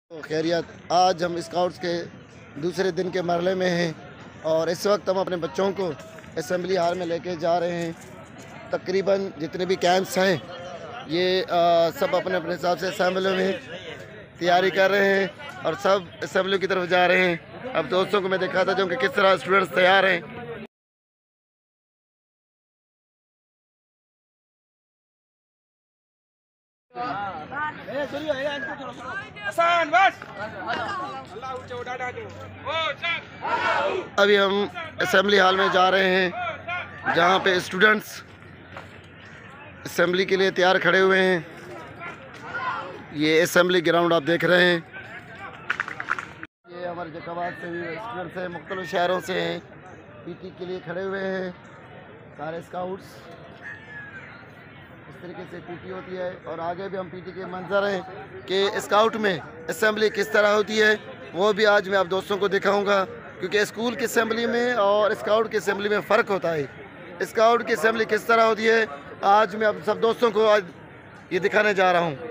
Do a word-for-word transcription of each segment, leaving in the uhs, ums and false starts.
तो खैरियत, आज हम स्काउट्स के दूसरे दिन के मरहले में हैं और इस वक्त हम अपने बच्चों को असेंबली हाल में लेके जा रहे हैं। तकरीबन जितने भी कैंप्स हैं ये आ, सब अपने अपने हिसाब से असेंबली में तैयारी कर रहे हैं और सब असेंबली की तरफ जा रहे हैं। अब दोस्तों को मैं दिखाता जाऊँ कि किस तरह स्टूडेंट्स तैयार हैं। अभी हम असेंबली हाल में जा रहे हैं जहाँ पे स्टूडेंट्स असेंबली के लिए तैयार खड़े हुए हैं। ये असेंबली ग्राउंड आप देख रहे हैं। ये हमारे जकाबाद से भी स्टूडेंट्स हैं, मुख्तलिफ शहरों से हैं, पीटी के लिए खड़े हुए हैं सारे स्काउट्स। इस तरीके से पीटी होती है और आगे भी हम पीटी के मंजर हैं कि स्काउट में असेंबली किस तरह होती है वो भी आज मैं आप दोस्तों को दिखाऊंगा, क्योंकि स्कूल की असेंबली में और स्काउट की असेंबली में फ़र्क होता है। स्काउट की असेंबली किस तरह होती है आज मैं आप सब दोस्तों को आज ये दिखाने जा रहा हूँ।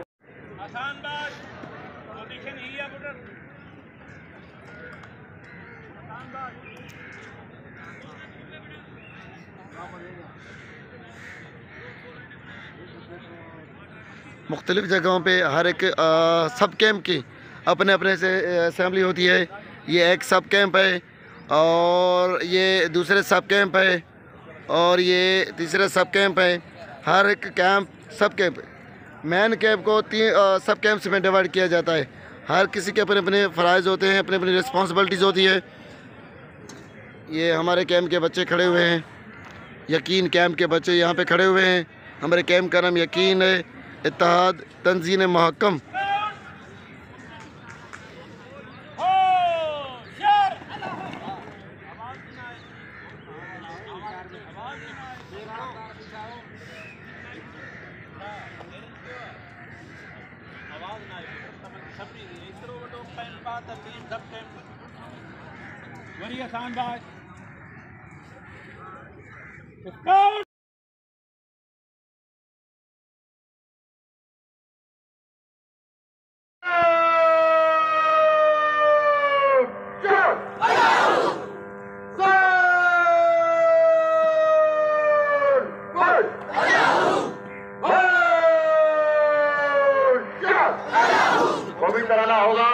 मुख्तलिफ़ जगहों पे हर एक आ, सब कैंप की अपने अपने से असेंबली होती है। ये एक सब कैंप है और ये दूसरे सब कैंप है और ये तीसरा सब कैंप है। हर एक कैंप सब कैंप मेन कैंप को तीन सब कैंप्स में डिवाइड किया जाता है। हर किसी के अपने अपने फ़राइज़ होते हैं, अपनी अपनी रिस्पॉन्सिबिलिटीज़ होती है। ये हमारे कैंप के बच्चे खड़े हुए हैं, यकीन कैंप के बच्चे यहाँ पे खड़े हुए हैं। हमारे कैंप का नाम यकीन है, इत्तेहाद तंजीम महकम। Very आसान बात। कौमी तराना होगा।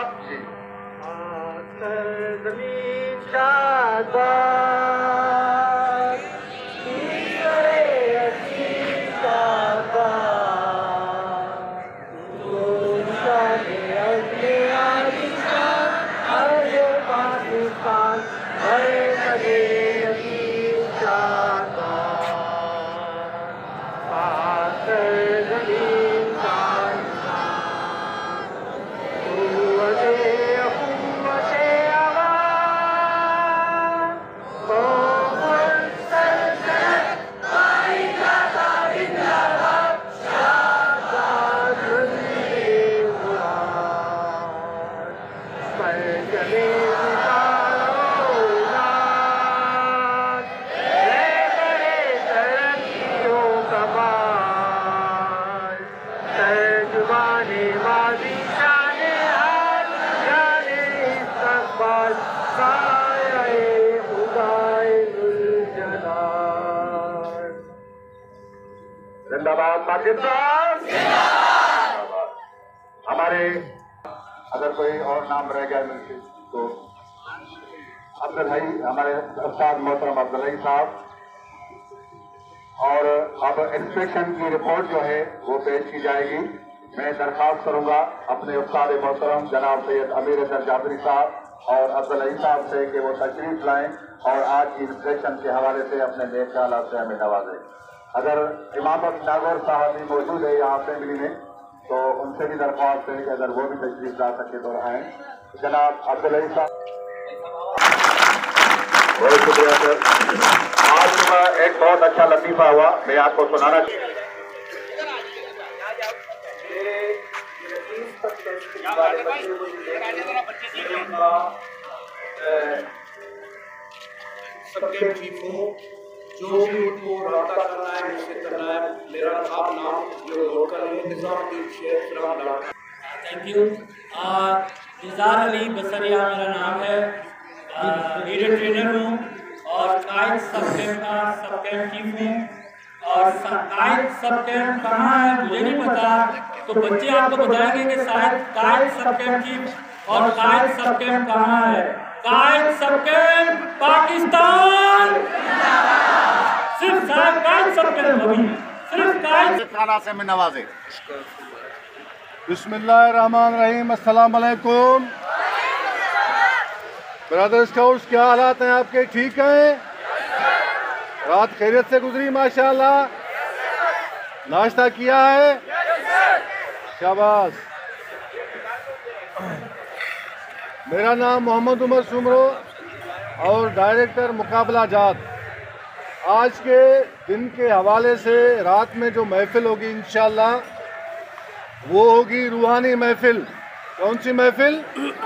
जिंदाबाद पाकिस्तान। हमारे अगर कोई और नाम रह गया मिलते तो अब्दुल हई, हमारे उस्ताद मोहतरम अब्दुल हई साहब। और अब इंस्पेक्शन की रिपोर्ट जो है वो पेश की जाएगी। मैं दरख्वास्त करूंगा अपने उस्ताद मोहतरम जनाब सैयद अमीर जाफरी साहब और अब्दुल हई साहब से कि वो तशरीफ लाएं और आज की इंस्पेक्शन के हवाले से अपने नेक ख्यालात से हमें नवाजें। अगर इमामत नागौर साहब भी मौजूद है यहाँ असेंबली में तो उनसे भी दरख्वास्त है कि अगर वो भी तशरीफ ला सके तो आए। जनाब अब्दुल हई साहब, बहुत शुक्रिया सर। आज सुबह एक बहुत अच्छा लतीफ़ा हुआ, मैं आपको सुनाना सबके चीफों जो भी उनको रब्ता करना है मुझसे करना है। मेरा आप नाम जो नोट कर लें, निज़ामुद्दीन शेख सलाम। Thank you. निज़ार अली बसरिया मेरा नाम है, लीडर ट्रेनर हूँ और कायद सब कैंप का सब कैंप चीफ हूँ। और कायद सब कैंप कहाँ है मुझे नहीं पता, तो बच्चे आपको बताएंगे कि शायद कायद सब कैंप चीफ और कायद सब कैंप कहाँ है। कायद सब कैंप पाकिस्तान, सिर्फ कायद सब कैंप अभी सिर्फ कायद खाना से में नवाजे। बिस्मिल्लाहिर्रहमानिर्रहीम, अस्सलाम वालेकुम ब्रदर स्काउट्स, क्या हालात हैं आपके? ठीक हैं? रात खैरियत से गुजरी माशाल्लाह? नाश्ता किया है? शाबाश। मेरा नाम मोहम्मद उमर सुमरो और डायरेक्टर मुकाबला जात। आज के दिन के हवाले से रात में जो महफिल होगी इंशाल्लाह वो होगी रूहानी महफिल। कौन सी महफिल?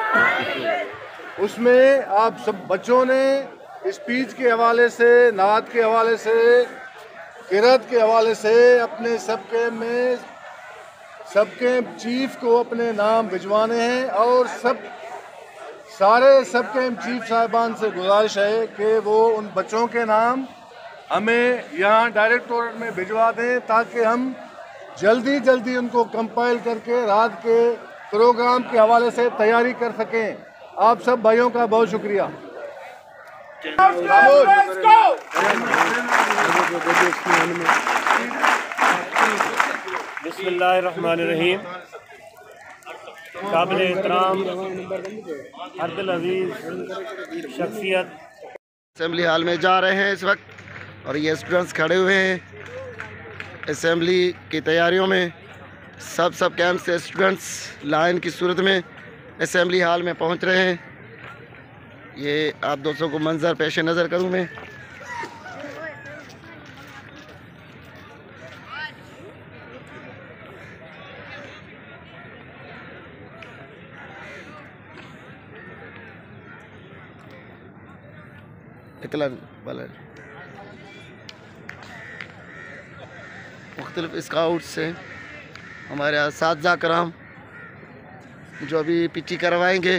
उसमें आप सब बच्चों ने स्पीच के हवाले से, नात के हवाले से, किरत के हवाले से अपने सब कैंप में सब कैंप चीफ को अपने नाम भिजवाने हैं और सब सारे सब कैंप चीफ साहिबान से गुजारिश है कि वो उन बच्चों के नाम हमें यहाँ डायरेक्टोरेट में भिजवा दें ताकि हम जल्दी जल्दी उनको कंपाइल करके रात के प्रोग्राम के हवाले से तैयारी कर सकें। आप सब भाइयों का बहुत शुक्रिया। बिस्मिल्लाहिर्रहमानिर्रहीम। काबिल एहतराम अर्दिल अजीज शख्सियत असेंबली हाल में जा रहे हैं इस वक्त और ये स्टूडेंट्स खड़े हुए हैं असेंबली की तैयारियों में। सब सब कैंप से स्टूडेंट्स लाइन की सूरत में असेंबली हाल में पहुंच रहे हैं। ये आप दोस्तों को मंजर पेश नज़र करूं मैं। इकला वाला मुख्तलिफ स्काउट से हमारे असातिज़ा कराम जो अभी पिची करवाएंगे।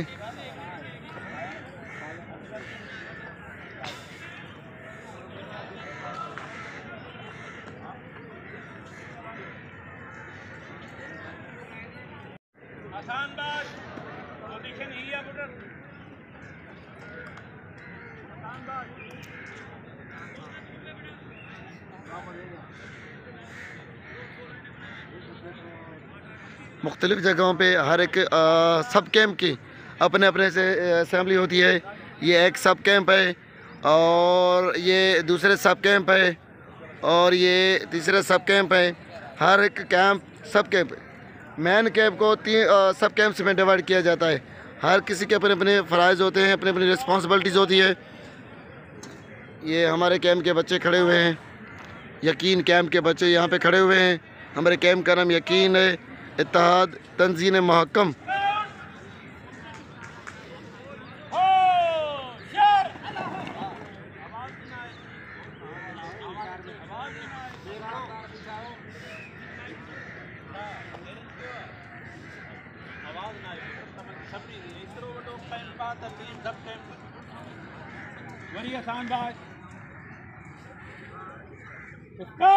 मुख्तलिफ़ जगहों पे हर एक आ, सब कैंप की अपने अपने से असेंबली होती है। ये एक सब कैंप है और ये दूसरे सब कैंप है और ये तीसरे सब कैंप है। हर एक कैंप सब कैंप मैन कैंप को तीन सब कैंप्स में डिवाइड किया जाता है। हर किसी के अपने अपने फ़राइज़ होते हैं, अपनी अपनी रिस्पॉन्सिबिलिटीज़ होती है। ये हमारे कैंप के बच्चे खड़े हुए हैं, यकीन कैंप के बच्चे यहाँ पे खड़े हुए हैं। हमारे कैंप का नाम यकीन है, इत्तेहाद तंजीम महकम। वरी आसान बात